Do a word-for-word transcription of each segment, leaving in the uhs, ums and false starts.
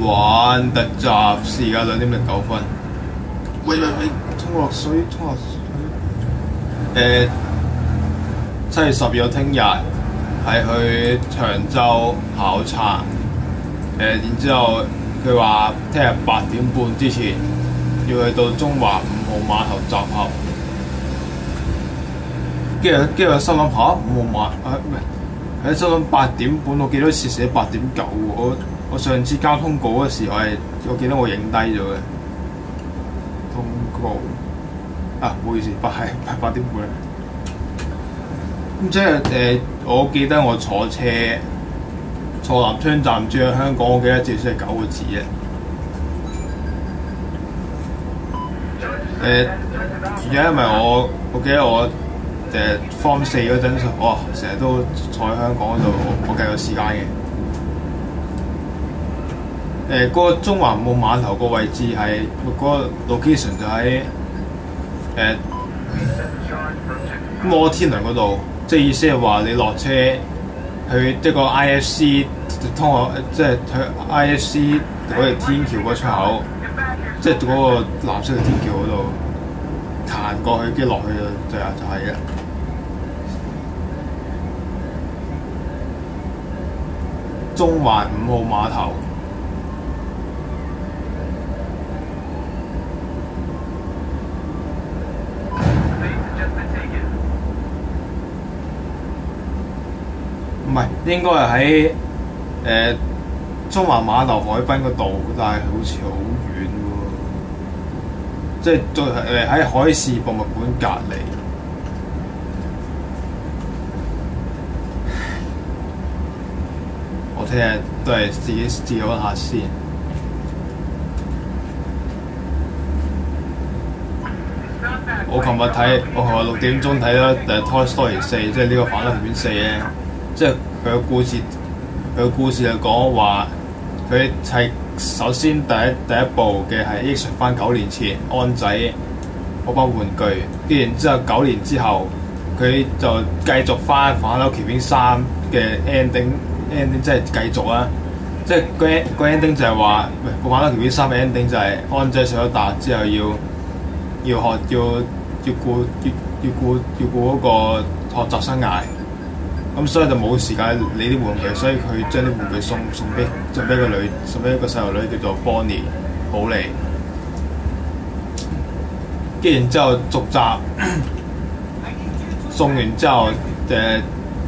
玩特集，時間兩點零九分。喂喂喂，沖落水，沖落水。誒、呃，七月十二號聽日係去長洲考察。誒、呃，然之後佢話聽日八點半之前要去到中環五號碼頭集合。跟住跟住我心諗下五號碼啊唔係喺心諗八點半，我記得寫寫八點九喎。我我上次交通稿嗰時，我係我記得我影低咗嘅通告啊，唔好意思，八係係八點半。咁即係誒，我記得我坐車坐南昌站轉去香港，我記得至少係九個字啫。誒、呃，原因因為我我記得我誒 Form 四嗰陣，哇，成日都坐喺香港嗰度，我計個時間嘅。誒、呃，嗰、那個中環五號碼頭個位置係嗰、那個 location 就喺誒摩天輪嗰度，即係意思係話你落車去一個 I F C 通學，即係去 I F C 嗰條天橋嗰出口，即係嗰個藍色嘅天橋嗰度彈過去，跟住落去就就就係嘅。中環五號碼頭。唔係，應該係喺誒中環碼頭海濱嗰度，但係好似好遠喎。即係在誒喺海事博物館隔離。我聽日都係自己自己揾下先。我琴日睇，我琴日六點鐘睇咗誒《Toy Story 四》，即係呢個《反斗片四》咧。即係佢個故事，佢個故事就講話，佢係首先第一第一部嘅係憶述翻九年前安仔嗰班玩具，跟住然之後九年之後，佢就繼續翻《反斗奇兵三》嘅 ending ending， 即係繼續啦。即係個個 ending 就係話，喂，《反斗奇兵三》嘅 ending 就係安仔上咗大之後要要學要要顧要要顧要顧嗰個學習生涯。咁所以就冇時間理啲玩具，所以佢將啲玩具送送俾送俾個女，送俾一個細路女叫做 Bonnie 寶莉。跟住然之後續集送完之後，誒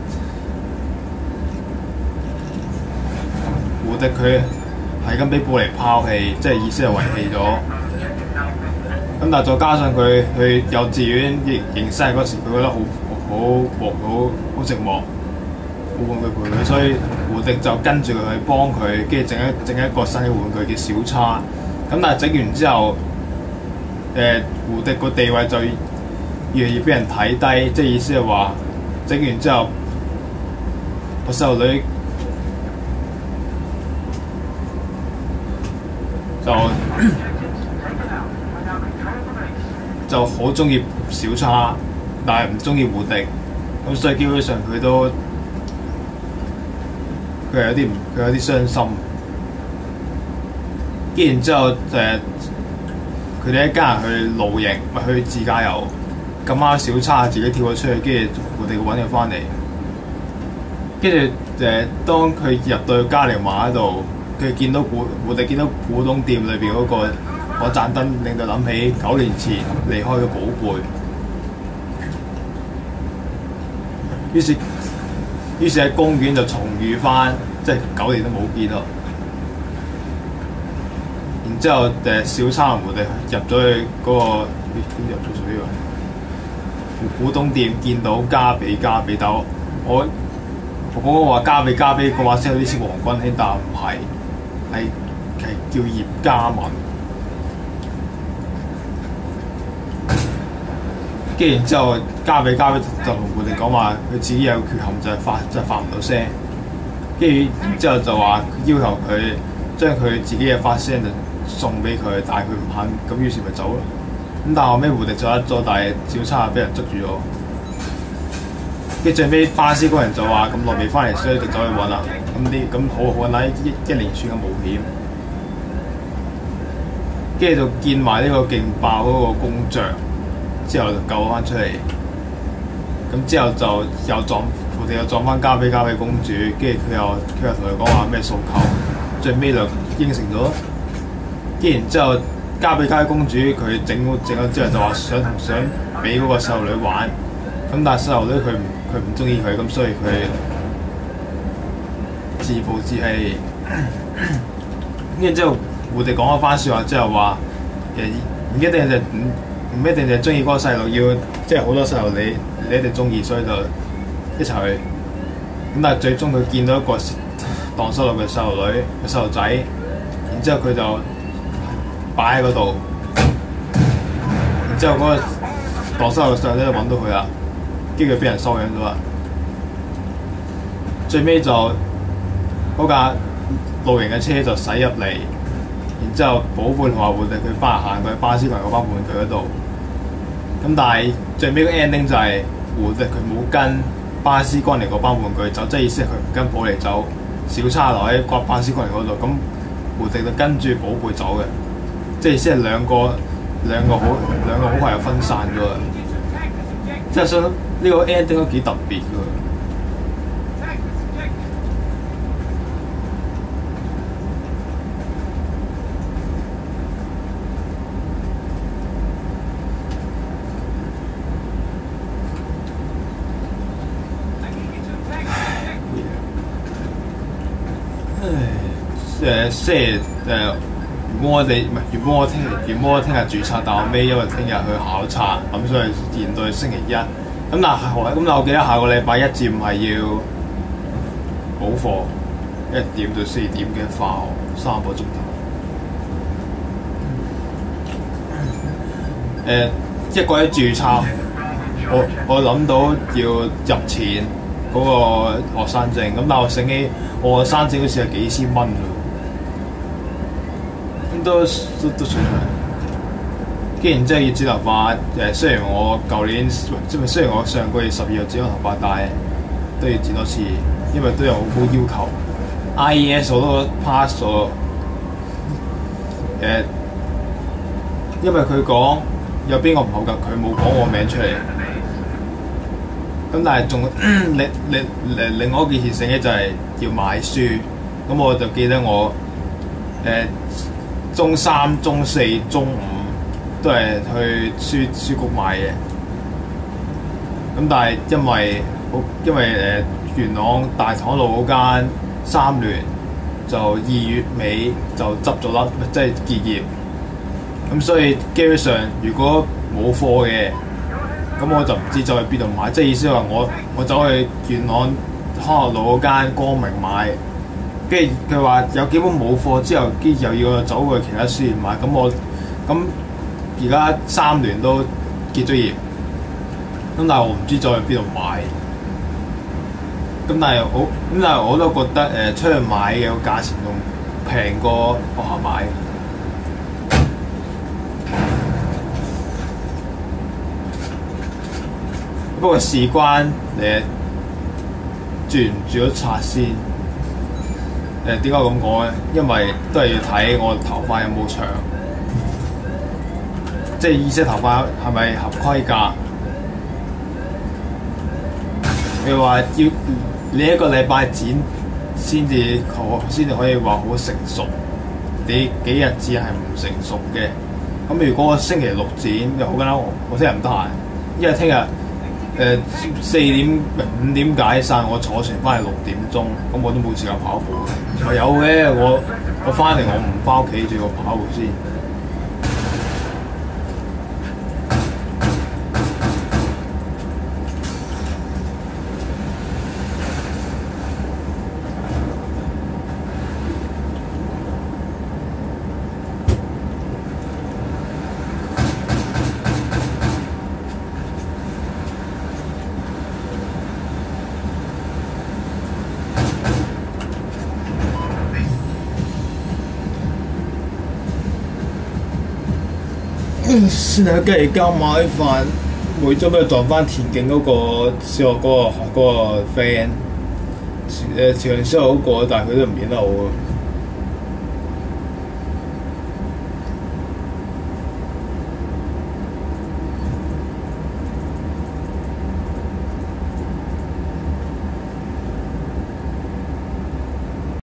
胡迪佢係咁俾寶莉拋棄，即係意思係遺棄咗。咁但係再加上佢去幼稚園認生日嗰時，佢覺得好好好好好寂寞。冇玩具陪佢，所以胡迪就跟住佢去幫佢，跟住整一整一個新嘅玩具叫小叉。咁但係整完之後，誒、呃、胡迪個地位就越嚟越俾人睇低，即係意思係話整完之後，個細路女就就好中意小叉，但係唔中意胡迪，咁所以基本上佢都。佢有啲唔，佢有啲傷心。跟然之後誒，佢哋一家人去露營，咪去自駕遊。咁啱小叉自己跳咗出去，跟住我哋揾佢翻嚟。跟住誒，當佢入到嘉年華嗰度，佢見到古，我哋見到古董店裏邊嗰個嗰盞燈，令到諗起九年前離開嘅寶貝。於是。於是喺公園就重遇翻，即係九年都冇見咯。然之後誒小叉同我哋入咗去嗰、那個邊入咗水喎？古董店見到加比加比，但我我我話加比加比個話聲有啲似黃君興，但唔係，係係叫葉嘉文。跟住然之後，加比加比就同佢哋講話，佢自己有缺陷，就係發就係發唔到聲。跟住然之後就話要求佢將佢自己嘅發聲就送俾佢，但係佢唔肯，咁於是咪走咯。咁但係後尾胡迪走得咗，但係小叉俾人捉住咗。跟住最尾巴斯嗰人就話咁耐未翻嚟，所以就走去揾啦。咁啲咁好好揾啦，一一連串嘅冒險。 跟住就見埋呢個勁爆嗰個公爵，之後就救翻出嚟。咁之後就又撞佢哋又撞翻加比加比公主，跟住佢又佢又同佢講話咩訴求，最尾就應承咗。跟然之後加比加比公主佢整整咗之後就話想同想俾嗰個細路女玩，咁但係細路女佢唔佢唔中意佢，咁所以佢自暴自棄。跟住之後胡迪講咗番説話之後話誒唔一定係唔唔一定就係中意嗰個細路，要即係好多細路你。你一定中意，所以就一齊去。咁但係最終佢見到一個蕩失路嘅細路女、嘅細路仔，然之後佢就擺喺嗰度。然之後嗰個蕩失路嘅細路仔就揾到佢啦，跟住佢俾人收養咗啦。最尾就嗰架露營嘅車就駛入嚟，然之後寶貝同埋活力佢翻行去巴斯群嗰班玩具嗰度。咁但係最尾個 ending 就係、是。胡迪佢冇跟巴斯光年嗰班玩具走，即係意思係佢唔跟寶莉走，小叉留喺個巴斯光年嗰度。咁胡迪就跟住寶貝走嘅，即係意思係兩個兩個好兩個好快又分散咗啦。即係想呢個 ending 都幾特別㗎。誒，即係誒，如果我哋唔係，如果我聽日，如果我聽日註冊，但我尾因為聽日去考察，咁所以延到星期一。咁但係咁但我記得下個禮拜一至五係要補課，一點到四點嘅化學三個鐘頭。誒、呃，一個一註冊，我我諗到要入錢嗰個學生證，咁但係我醒起我學生證好似係幾千蚊㗎。都都都算係，既然真係要剪頭髮，誒雖然我舊年即係雖然我上個月十二日剪咗頭髮，但係都要剪多次，因為都有好高要求。I E S 我都 pass 咗，誒，因為佢講有邊個唔合格，佢冇講我名出嚟。咁但係仲另另另另外一件事醒嘅就係要買書，咁我就記得我誒。呃中三、中四、中五都係去書書局買嘅，咁但係因為因為誒、呃、元朗大棠路嗰間三聯就二月尾就執咗笠，即係結業，咁所以基本上如果冇貨嘅，咁我就唔知走去邊度買，即係意思話我我走去元朗康樂路嗰間光明買。跟住佢話有幾本冇貨之後，跟住又要我走去其他書店買。咁我咁而家三聯都結咗業，咁但係我唔知再去邊度買。咁但係好咁，但係我都覺得誒、呃、出去買嘅個價錢仲平過學校買。不過事關誒住唔住咗冊先。誒點解咁講咧？因為都係要睇我頭髮有冇長，即係意思頭髮係咪合規格？你話要你一個禮拜剪先至可先至可以話好成熟，你幾日剪係唔成熟嘅。咁如果我星期六剪就好簡單，我聽日唔得閒，因為聽日誒四點五點解散，我坐船翻嚟六點鐘，咁我都冇時間跑步。咪有嘅，我我翻嚟我唔翻屋企，仲要跑步先。先喺雞翼間買飯，每週都撞翻田徑嗰個小學嗰、嗰個嗰、嗰個 friend，誒潮人小學嗰個，但係佢都唔演得好啊。